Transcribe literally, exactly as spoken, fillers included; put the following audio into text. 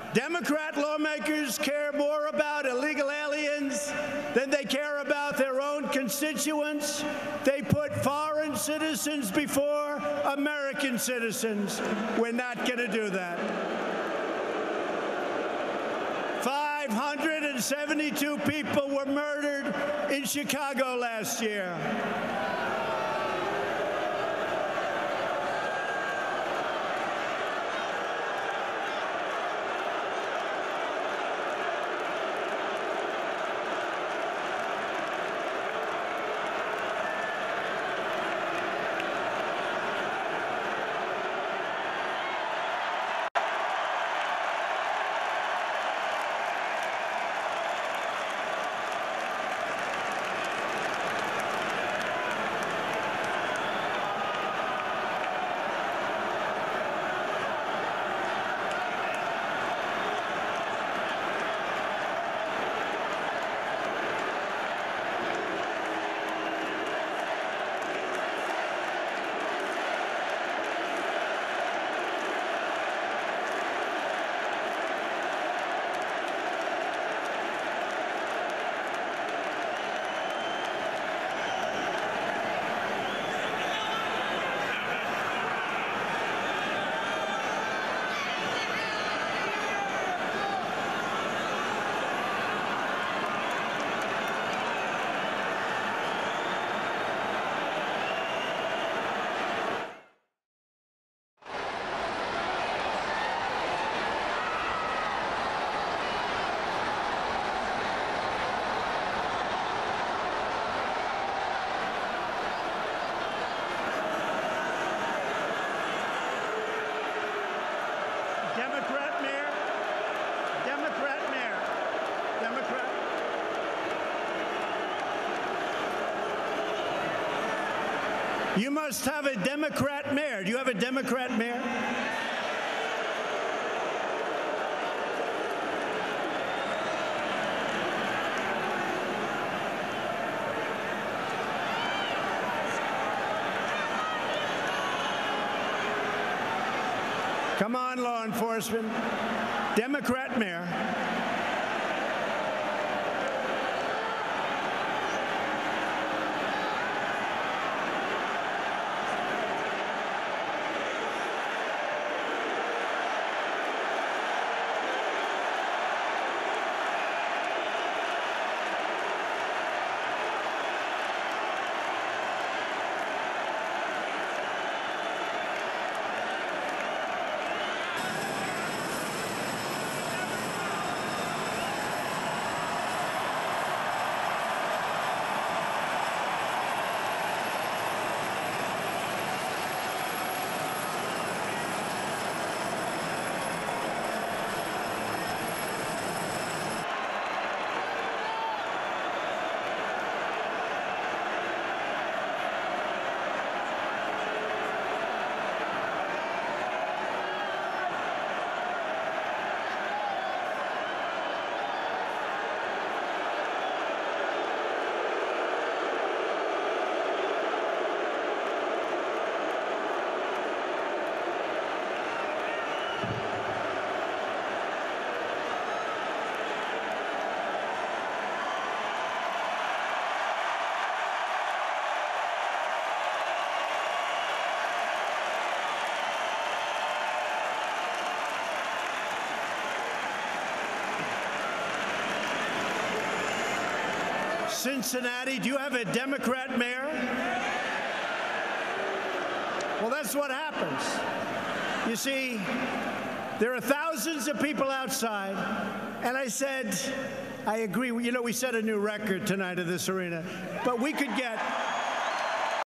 Democrat lawmakers care more about illegal aliens than they care about their own constituents. They put foreign citizens before American citizens. We're not going to do that. five hundred seventy-two people were murdered in Chicago last year. Democrat mayor, Democrat mayor, Democrat. You must have a Democrat mayor. Do you have a Democrat mayor? Come on, law enforcement. Democrat mayor. Cincinnati, do you have a Democrat mayor? Well, that's what happens. You see, there are thousands of people outside, and I said, I agree. You know, we set a new record tonight in this arena, but we could get